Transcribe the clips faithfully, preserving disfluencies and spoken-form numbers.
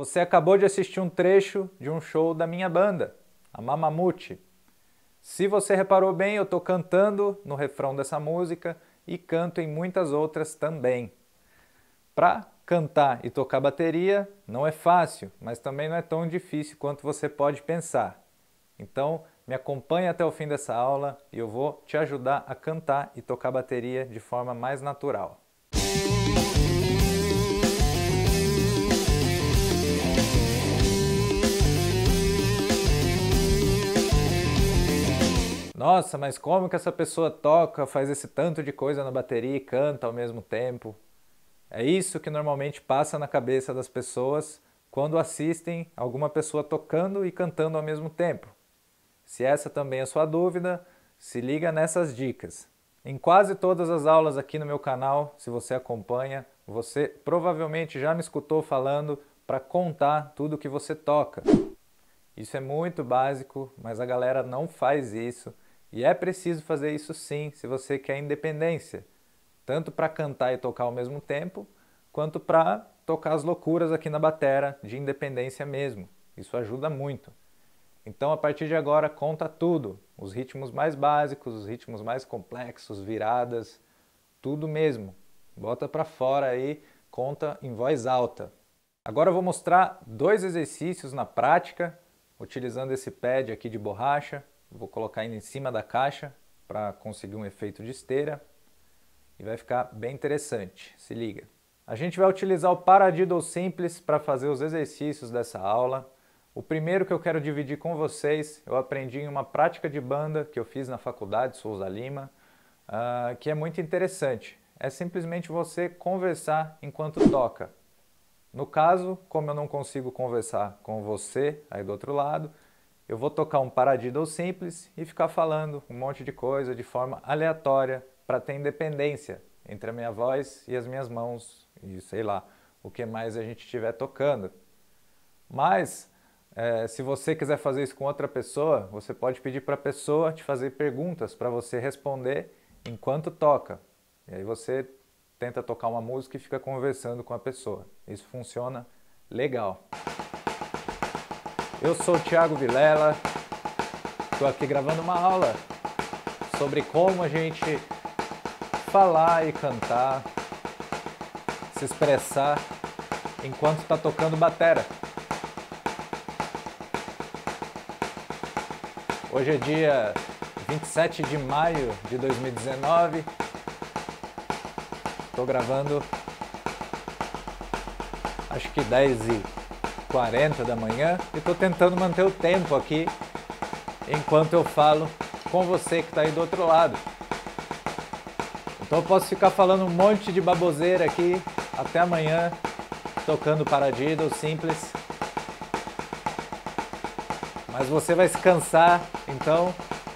Você acabou de assistir um trecho de um show da minha banda, a Mamamute. Se você reparou bem, eu estou cantando no refrão dessa música e canto em muitas outras também. Para cantar e tocar bateria não é fácil, mas também não é tão difícil quanto você pode pensar. Então, me acompanhe até o fim dessa aula e eu vou te ajudar a cantar e tocar bateria de forma mais natural. Nossa, mas como que essa pessoa toca, faz esse tanto de coisa na bateria e canta ao mesmo tempo? É isso que normalmente passa na cabeça das pessoas quando assistem alguma pessoa tocando e cantando ao mesmo tempo. Se essa também é a sua dúvida, se liga nessas dicas. Em quase todas as aulas aqui no meu canal, se você acompanha, você provavelmente já me escutou falando para contar tudo que você toca. Isso é muito básico, mas a galera não faz isso. E é preciso fazer isso sim, se você quer independência. Tanto para cantar e tocar ao mesmo tempo, quanto para tocar as loucuras aqui na batera, de independência mesmo. Isso ajuda muito. Então, a partir de agora, conta tudo. Os ritmos mais básicos, os ritmos mais complexos, viradas, tudo mesmo. Bota para fora aí, conta em voz alta. Agora eu vou mostrar dois exercícios na prática, utilizando esse pad aqui de borracha. Vou colocar ele em cima da caixa para conseguir um efeito de esteira. E vai ficar bem interessante, se liga. A gente vai utilizar o Paradiddle Simples para fazer os exercícios dessa aula. O primeiro que eu quero dividir com vocês, eu aprendi em uma prática de banda que eu fiz na faculdade Souza Lima, uh, que é muito interessante. É simplesmente você conversar enquanto toca. No caso, como eu não consigo conversar com você aí do outro lado, eu vou tocar um Paradiddle Simples e ficar falando um monte de coisa de forma aleatória para ter independência entre a minha voz e as minhas mãos e sei lá, o que mais a gente estiver tocando. Mas, é, se você quiser fazer isso com outra pessoa, você pode pedir para a pessoa te fazer perguntas para você responder enquanto toca. E aí você tenta tocar uma música e fica conversando com a pessoa. Isso funciona legal. Eu sou o Thiago Vilela, estou aqui gravando uma aula sobre como a gente falar e cantar, se expressar enquanto está tocando batera. Hoje é dia vinte e sete de maio de dois mil e dezenove, estou gravando acho que dez e quarenta da manhã e estou tentando manter o tempo aqui enquanto eu falo com você que está aí do outro lado. Então eu posso ficar falando um monte de baboseira aqui até amanhã, tocando Paradiddle Simples. Mas você vai se cansar, então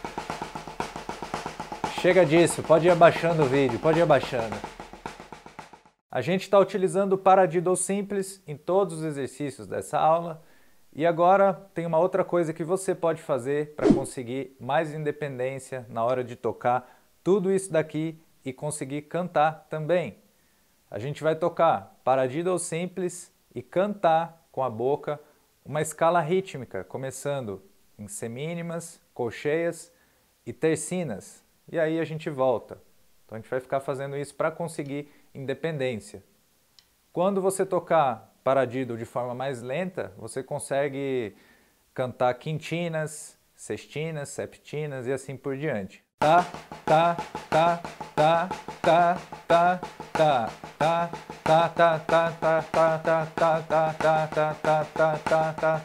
chega disso, pode ir abaixando o vídeo, pode ir abaixando. A gente está utilizando o Paradiddle Simples em todos os exercícios dessa aula. E agora tem uma outra coisa que você pode fazer para conseguir mais independência na hora de tocar tudo isso daqui e conseguir cantar também. A gente vai tocar Paradiddle Simples e cantar com a boca uma escala rítmica, começando em semínimas, colcheias e tercinas. E aí a gente volta. Então a gente vai ficar fazendo isso para conseguir independência. Quando você tocar Paradiddle de forma mais lenta, você consegue cantar quintinas, sextinas, septinas e assim por diante. Tá, tá, tá, tá, tá, tá, tá, tá, tá, tá, tá, tá, tá, tá, tá, tá, tá, tá, tá, tá,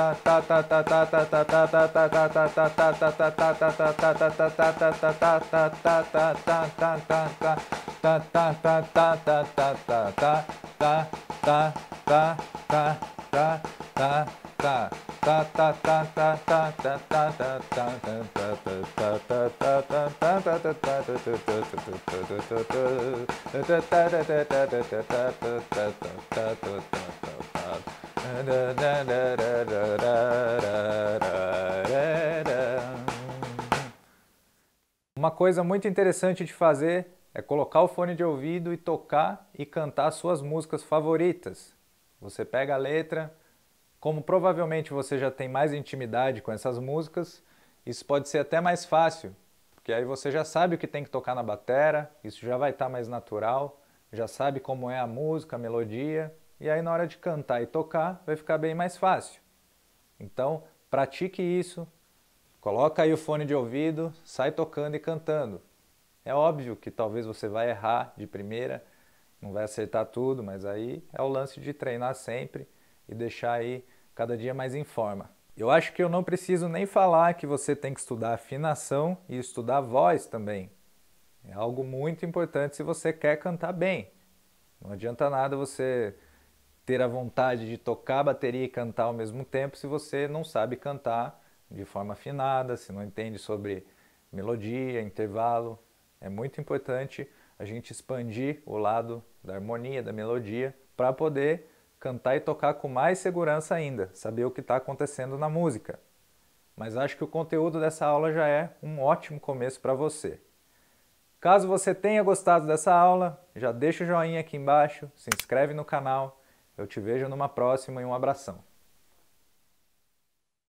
Uma coisa muito interessante de fazer é colocar o fone de ouvido e tocar e cantar suas músicas favoritas. Você pega a letra, Como provavelmente você já tem mais intimidade com essas músicas, isso pode ser até mais fácil, porque aí você já sabe o que tem que tocar na batera, isso já vai estar mais natural, já sabe como é a música, a melodia, e aí na hora de cantar e tocar vai ficar bem mais fácil. Então, pratique isso, coloca aí o fone de ouvido, sai tocando e cantando. É óbvio que talvez você vai errar de primeira, não vai acertar tudo, mas aí é o lance de treinar sempre e deixar aí cada dia mais em forma. Eu acho que eu não preciso nem falar que você tem que estudar afinação e estudar voz também. É algo muito importante se você quer cantar bem. Não adianta nada você ter a vontade de tocar bateria e cantar ao mesmo tempo se você não sabe cantar de forma afinada, se não entende sobre melodia, intervalo. É muito importante a gente expandir o lado da harmonia, da melodia, para poder cantar e tocar com mais segurança ainda, saber o que está acontecendo na música. Mas acho que o conteúdo dessa aula já é um ótimo começo para você. Caso você tenha gostado dessa aula, já deixa o joinha aqui embaixo, se inscreve no canal. Eu te vejo numa próxima e um abração.